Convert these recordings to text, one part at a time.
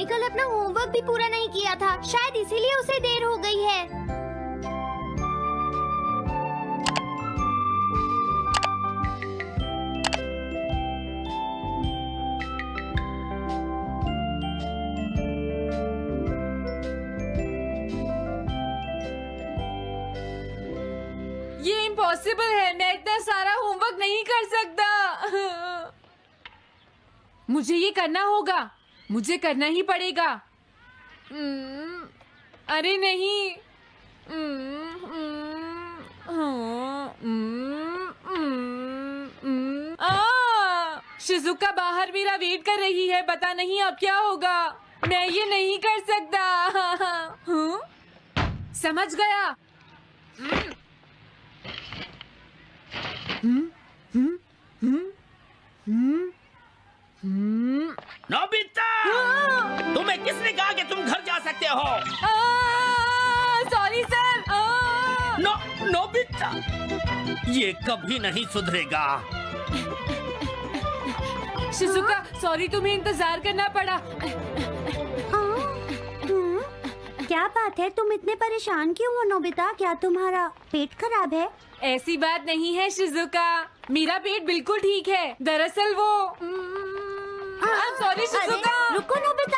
उसने कल अपना होमवर्क भी पूरा नहीं किया था, शायद इसीलिए उसे देर हो गई है। ये इम्पॉसिबल है, मैं इतना सारा होमवर्क नहीं कर सकता। मुझे ये करना होगा, मुझे करना ही पड़ेगा। अरे नहीं। शिजुका बाहर मेरा वेट कर रही है, पता नहीं अब क्या होगा। मैं ये नहीं कर सकता। समझ गया। नोबिता, तुम्हें किसने कहा कि तुम घर जा सकते हो? Sorry sir. नोबिता, ये कभी नहीं सुधरेगा। शिजुका, सॉरी तुम्हें इंतजार करना पड़ा। क्या बात है, तुम इतने परेशान क्यों हो नोबिता? क्या तुम्हारा पेट खराब है? ऐसी बात नहीं है शिजुका, मेरा पेट बिल्कुल ठीक है। दरअसल वो सॉरी शिजुका। रुको नोबिता,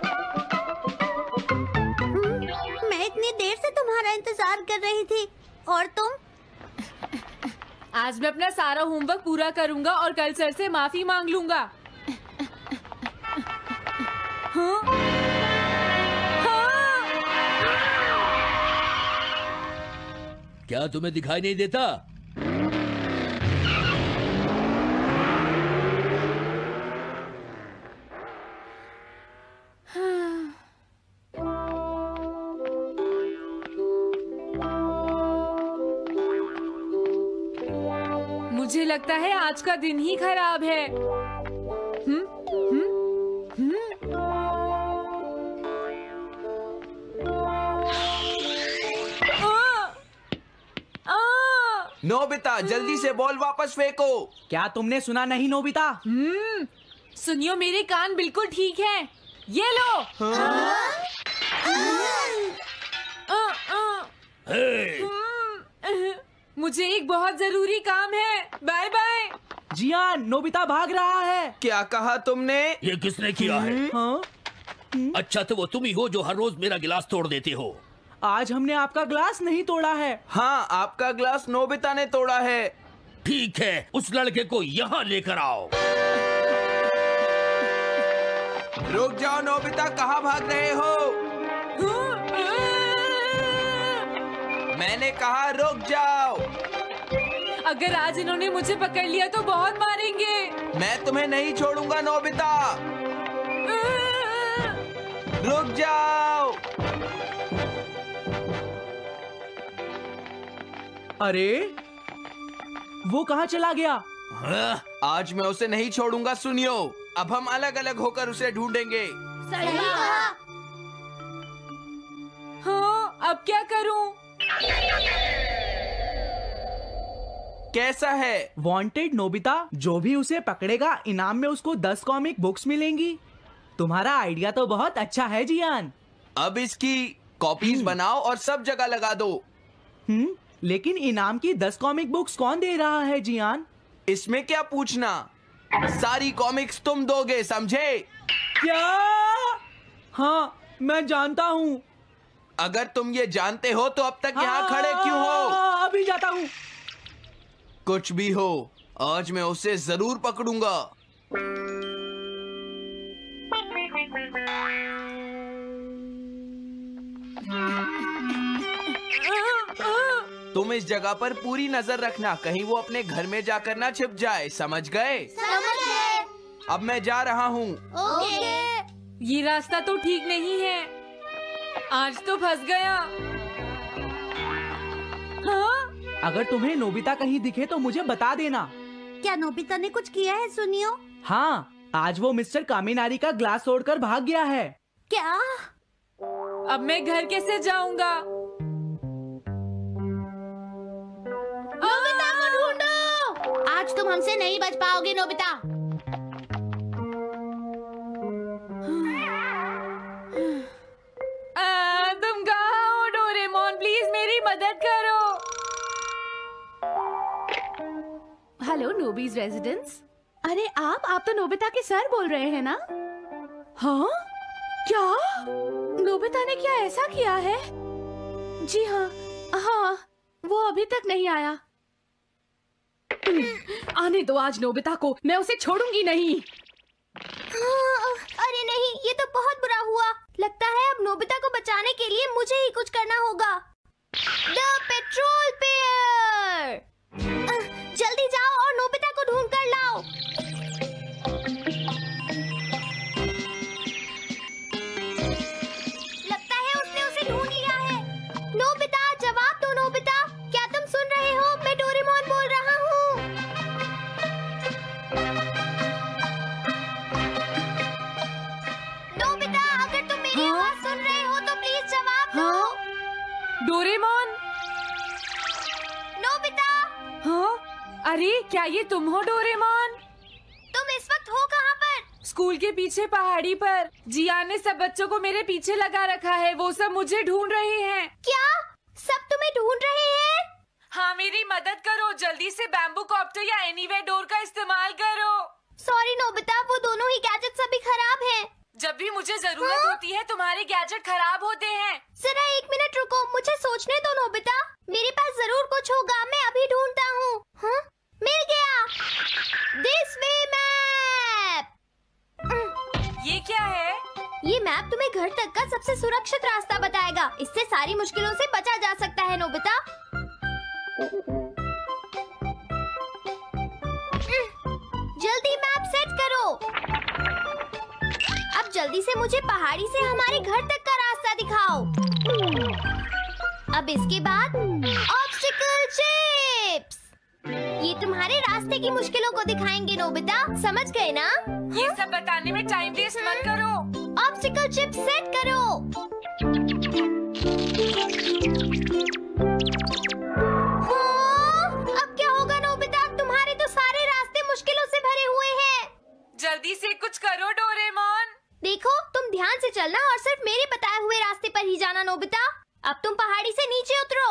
मैं इतनी देर से तुम्हारा इंतजार कर रही थी और तुम? आज मैं अपना सारा होमवर्क पूरा करूंगा और कल सर से माफी मांग लूंगा। हाँ? हाँ? क्या तुम्हें दिखाई नहीं देता? मुझे लगता है आज का दिन ही खराब है। नोबिता, जल्दी से बॉल वापस फेंको। क्या तुमने सुना नहीं नोबिता? सुनियो, मेरे कान बिल्कुल ठीक हैं। ये लो। मुझे एक बहुत जरूरी काम है। Bye bye. जियान, नोबिता भाग रहा है। क्या कहा तुमने? ये किसने किया है? हाँ? अच्छा, तो वो तुम ही हो जो हर रोज मेरा गिलास तोड़ देते हो। आज हमने आपका ग्लास नहीं तोड़ा है। हाँ, आपका ग्लास नोबिता ने तोड़ा है। ठीक है, उस लड़के को यहाँ लेकर आओ। रुक जाओ नोबिता, कहाँ भाग रहे हो? मैंने कहा रुक जाओ। अगर आज इन्होंने मुझे पकड़ लिया तो बहुत मारेंगे। मैं तुम्हें नहीं छोड़ूंगा नोबिता। रुक जाओ। अरे, वो कहाँ चला गया? आज मैं उसे नहीं छोड़ूंगा। सुनियो, अब हम अलग अलग होकर उसे ढूंढेंगे। सही कहा। हाँ, अब क्या करूं? कैसा है? वांटेड नोबिता, जो भी उसे पकड़ेगा इनाम में उसको 10 कॉमिक बुक्स मिलेंगी। तुम्हारा आइडिया तो बहुत अच्छा है जियान। अब इसकी कॉपीज बनाओ और सब जगह लगा दो। लेकिन इनाम की 10 कॉमिक बुक्स कौन दे रहा है जियान? इसमें क्या पूछना, सारी कॉमिक्स तुम दोगे, समझे? क्या? हाँ, मैं जानता हूँ। अगर तुम ये जानते हो तो अब तक यहाँ खड़े क्यों हो? अभी जाता हूँ। कुछ भी हो, आज मैं उसे जरूर पकड़ूंगा। तुम इस जगह पर पूरी नजर रखना, कहीं वो अपने घर में जाकर ना छिप जाए, समझ गए? समझ गए। अब मैं जा रहा हूँ। ओके। ये रास्ता तो ठीक नहीं है, आज तो फंस गया। हाँ? अगर तुम्हें नोबिता कहीं दिखे तो मुझे बता देना। क्या नोबिता ने कुछ किया है सुनियो? हाँ, आज वो मिस्टर कामिनारी का ग्लास तोड़कर भाग गया है। क्या? अब मैं घर कैसे जाऊंगा? नोबिता को ढूंढो। आज तुम हमसे नहीं बच पाओगे नोबिता। मदद करो। Hello Nobi's residence. अरे आप तो नोबिता के सर बोल रहे हैं ना? हाँ? क्या? नोबिता ने क्या ऐसा किया है? जी हाँ, वो अभी तक नहीं आया। आने दो आज नोबिता को, मैं उसे छोड़ूंगी नहीं। अरे नहीं, ये तो बहुत बुरा हुआ। लगता है अब नोबिता को बचाने के लिए मुझे ही कुछ करना होगा। द पेट्रोल पेयर, जल्दी जाओ और नोबिता को ढूंढ कर लाओ। लगता है उसने उसे ढूंढ लिया है। नोबिता, जवाब दो नोबिता, क्या तुम सुन रहे हो? मैं डोरेमोन बोल रहा हूँ। नोबिता, अगर तुम मेरी आवाज सुन रहे हो तो प्लीज जवाब दो। डोरेमोन। नोबिता, हाँ? अरे क्या ये तुम हो डोरेमोन? तुम इस वक्त हो कहाँ पर? स्कूल के पीछे पहाड़ी पर। जियान ने सब बच्चों को मेरे पीछे लगा रखा है, वो सब मुझे ढूंढ रहे हैं। क्या सब तुम्हें ढूंढ रहे हैं? हाँ, मेरी मदद करो, जल्दी से बैम्बू कॉप्टर या एनीवेयर डोर का इस्तेमाल करो। सॉरी नोबिता, वो दोनों ही गैजेट्स अभी खराब हैं। जब भी मुझे जरूरत होती है तुम्हारे गैजेट खराब होते हैं। जरा 1 मिनट रुको, मुझे सोचने दो नोबिता। मेरे पास जरूर कुछ होगा, मैं अभी ढूंढता हूँ। हाँ? मिल गया। This way map. ये क्या है? ये मैप तुम्हें घर तक का सबसे सुरक्षित रास्ता बताएगा। इससे सारी मुश्किलों से बचा जा सकता है नोबिता। जल्दी मैप सेट करो। अब जल्दी से मुझे पहाड़ी से हमारे घर तक का रास्ता दिखाओ। अब इसके बाद ऑब्स्टिकल चिप्स। ये तुम्हारे रास्ते की मुश्किलों को दिखाएंगे नोबिता, समझ गए ना? ये सब बताने में टाइम वेस्ट मत करो। ऑब्स्टिकल चिप्स सेट करो। हाँ, अब क्या होगा नोबिता? तुम्हारे तो सारे रास्ते मुश्किलों से भरे हुए हैं। जल्दी से कुछ करो डोरेमोन। देखो, तुम ध्यान से चलना और सिर्फ मेरे बताए हुए रास्ते पर ही जाना नोबिता। अब तुम पहाड़ी से नीचे उतरो।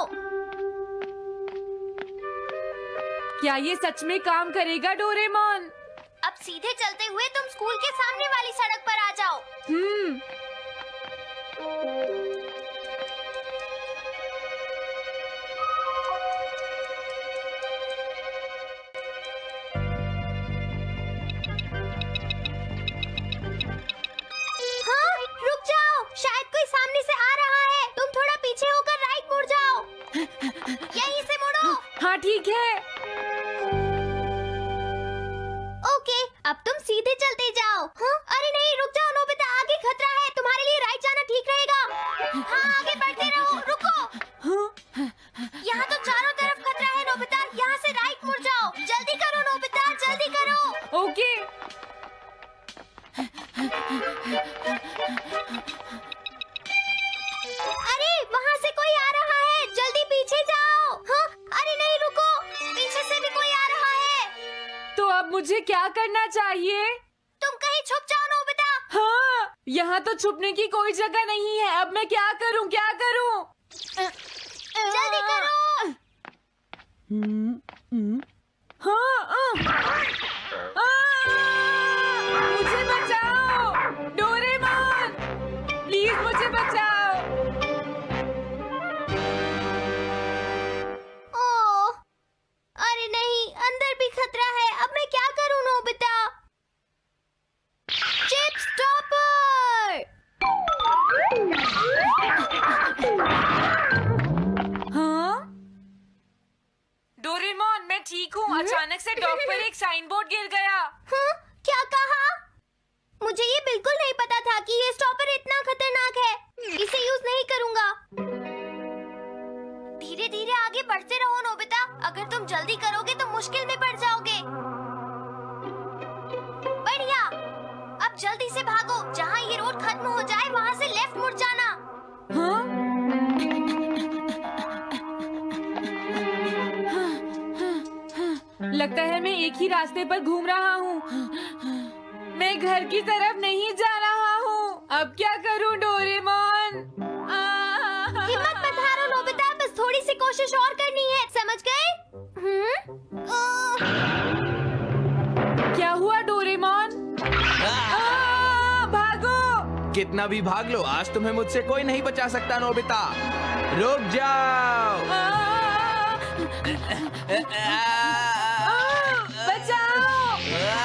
क्या ये सच में काम करेगा डोरेमोन? अब सीधे चलते हुए तुम स्कूल के सामने वाली सड़क पर आ जाओ। हाँ, रुक जाओ, शायद कोई सामने से आ रहा है। तुम थोड़ा पीछे होकर राइट मुड़ जाओ। यहीं से मुड़ो। हाँ ठीक है। ओके, अब तुम सीधे चलते जाओ। हाँ? अरे नहीं, रुक जाओ नोबिता, आगे खतरा है। तुम्हारे लिए राइट जाना ठीक रहेगा। हाँ, आगे बढ़ते रहो। रुको, यहाँ तो चारों तरफ खतरा है नोबिता, यहाँ से राइट मुड़ जाओ। जल्दी करो नोबिता, जल्दी करो। ओके। अरे वहाँ से कोई आ रहा है, जल्दी पीछे जाओ। हाँ? अरे नहीं, रुको, पीछे से भी कोई आ रहा है। तो अब मुझे क्या करना चाहिए? तुम कहीं छुप जाओ नोबिता। हाँ, यहाँ तो छुपने की कोई जगह नहीं है। अब मैं क्या करूँ, क्या करूँ? जल्दी करो। हाँ, मुझे बचाओ डोरेमोन, प्लीज मुझे बचाओ। ओह, अरे नहीं, अंदर भी खतरा है। अब मैं क्या करूं नोबिता? Chip stopper. हाँ? डोरेमोन, मैं ठीक हूँ। अचानक से डॉक पर एक साइन बोर्ड गिर गया। हाँ? क्या कहा? मुझे ये बिल्कुल नहीं पता था कि ये स्टॉपर इतना खतरनाक है। इसे यूज नहीं करूंगा। धीरे धीरे आगे बढ़ते रहो नोबिता। अगर तुम जल्दी करोगे तो मुश्किल में पड़ जाओगे। बढ़िया, अब जल्दी से भागो। जहाँ ये रोड खत्म हो जाए वहाँ से लेफ्ट मुड़ जाना। हाँ? लगता है मैं एक ही रास्ते पर घूम रहा हूँ। मैं घर की तरफ नहीं जा रहा हूँ। अब क्या करूँ डोरेमोन? हिम्मत मत हारो नोबिता, बस थोड़ी सी कितना भी भाग लो, आज तुम्हें मुझसे कोई नहीं बचा सकता नोबिता। रुक जाओ। बचाओ।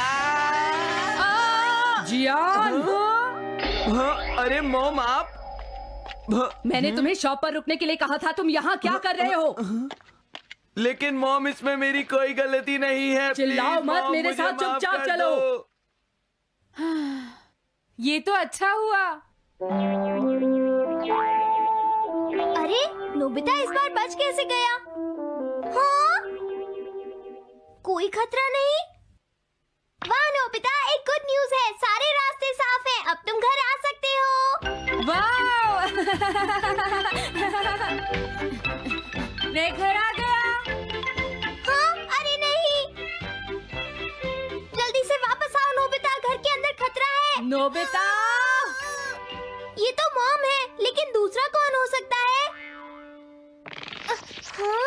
जियान। अरे मॉम आप। मैंने तुम्हें शॉप पर रुकने के लिए कहा था, तुम यहाँ क्या कर रहे हो? लेकिन मॉम इसमें मेरी कोई गलती नहीं है। चिल्लाओ प्लीज, मत, मॉम, मेरे मुझे साथ माफ चुपचाप कर चलो। दो। ये तो अच्छा हुआ। अरे नोबिता इस बार बच कैसे गया? हाँ? कोई खतरा नहीं? वाह नोबिता, एक गुड न्यूज है, सारे रास्ते साफ हैं, अब तुम घर आ सकते हो। वाओ। मैं घर आ गया। हाँ? अरे नहीं, जल्दी से वापस आओ नोबिता, घर के अंदर खतरा है। नोबिता, ये तो मॉम है, लेकिन दूसरा कौन हो सकता है? हाँ?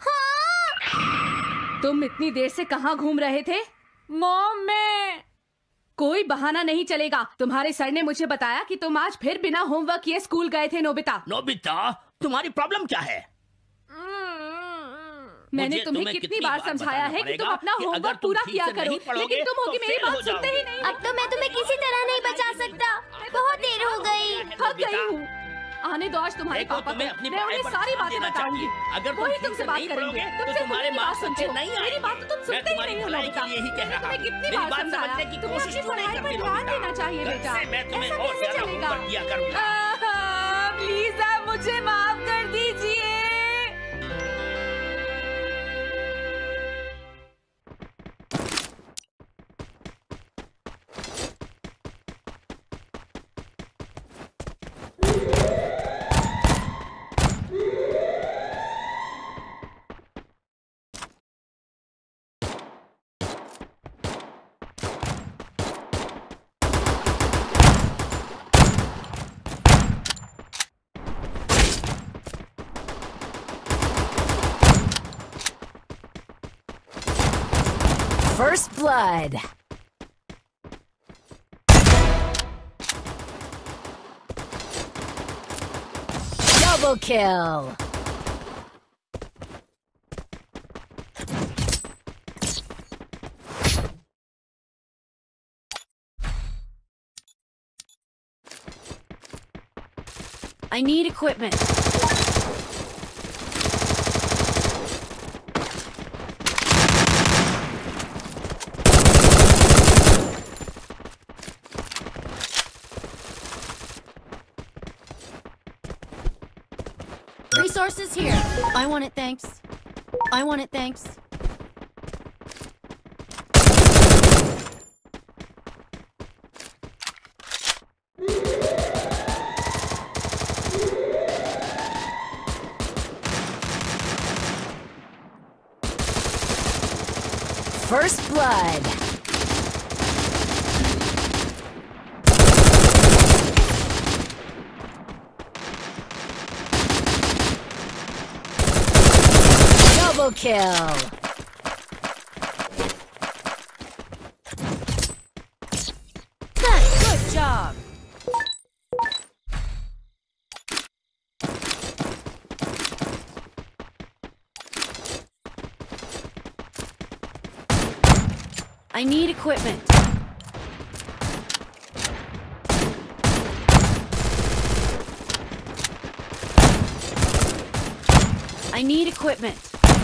हाँ? तुम इतनी देर से कहाँ घूम रहे थे? मॉम मैं। कोई बहाना नहीं चलेगा। तुम्हारे सर ने मुझे बताया कि तुम आज फिर बिना होमवर्क किए स्कूल गए थे नोबिता। नोबिता, तुम्हारी प्रॉब्लम क्या है? मैंने मुझे तुम्हें कितनी बार समझाया है कि तुम अपना कि होमवर्क अगर तुम पूरा ठीक किया से करो, नहीं पढ़ोगे, लेकिन तुम होगी तो मेरी फेल बात हो सुनते ही जाओगे। नहीं। अब तो मैं तुम्हें किसी तरह नहीं बचा सकता, बहुत देर हो गई। थक गई हूँ। आने दो आज तुम्हारे देखो, पापा तुम्हें को, अपनी मैं पढ़ाई उन्हें पर सारी ध्यान बातें देना बताऊंगी। चाहिए। अगर तुम वही ठीक तुमसे से बात नहीं करेंगे। पढ़ोगे, तो तुमसे तुम्हारे मेरी मार्क्स बात सुनते अच्छे हो। नहीं मेरी आएंगे। बात तो तुम मैं सुनते ही तुम्हारी नहीं हो भलाई नोबिता। के लिए ही कह मैंने रहा तुम्हें हूँ। कितनी मेरी बार बात समझाया, समझने की तुम्हें कोशिश अपनी क्यों नहीं पढ़ाई पर करती ध्यान नोबिता? देना चाहिए कल बेटा। से मैं तुम्हें ऐसा और कैसे ज्यादा चलेगा? होमवर्क दिया करूंगा। प्लीज आप मुझे माफ कर दीजिए। First blood. Double kill. I need equipment. Resources here. I want it, thanks. I want it, thanks. First blood. Double kill. Good job. I need equipment. I need equipment.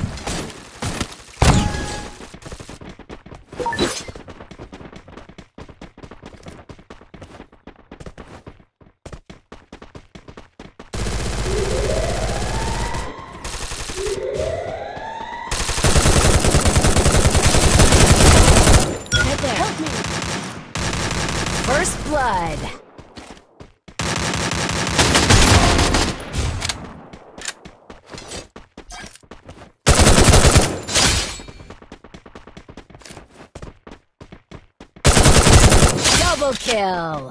Right there. Help me. First blood. Double kill.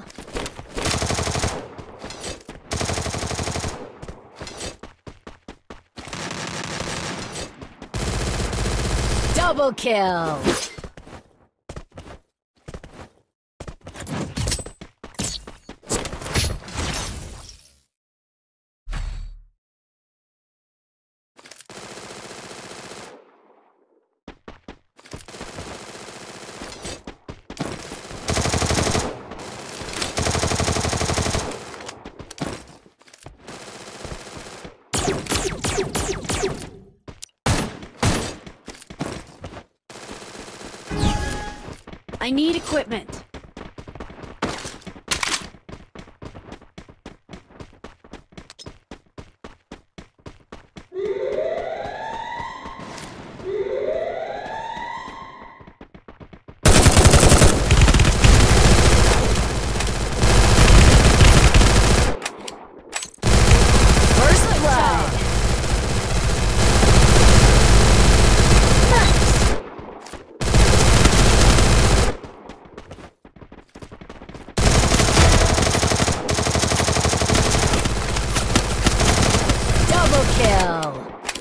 Double kill. I need equipment. First blood. Double kill.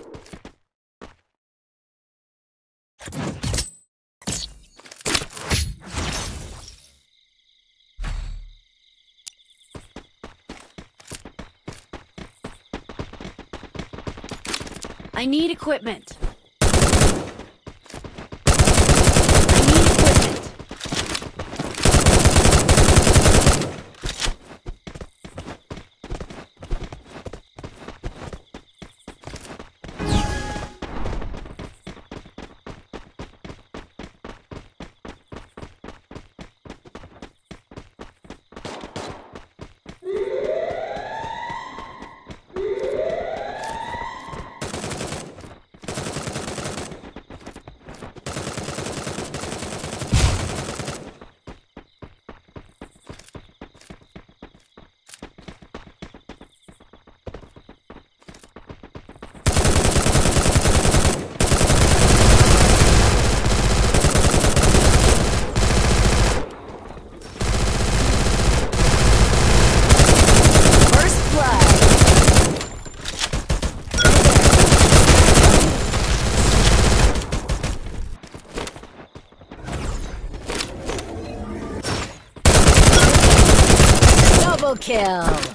I need equipment. Double kill.